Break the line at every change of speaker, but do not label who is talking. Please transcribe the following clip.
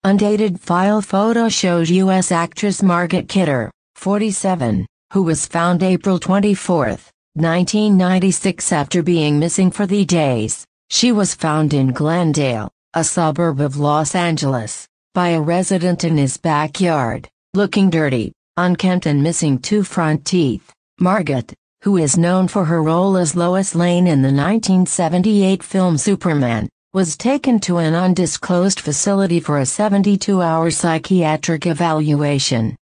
Undated file photo shows U.S. actress Margot Kidder, 47, who was found April 24, 1996 after being missing for 3 days. She was found in Glendale, a suburb of Los Angeles, by a resident in his backyard, looking dirty, unkempt and missing 2 front teeth. Margot, who is known for her role as Lois Lane in the 1978 film Superman, was taken to an undisclosed facility for a 72-hour psychiatric evaluation.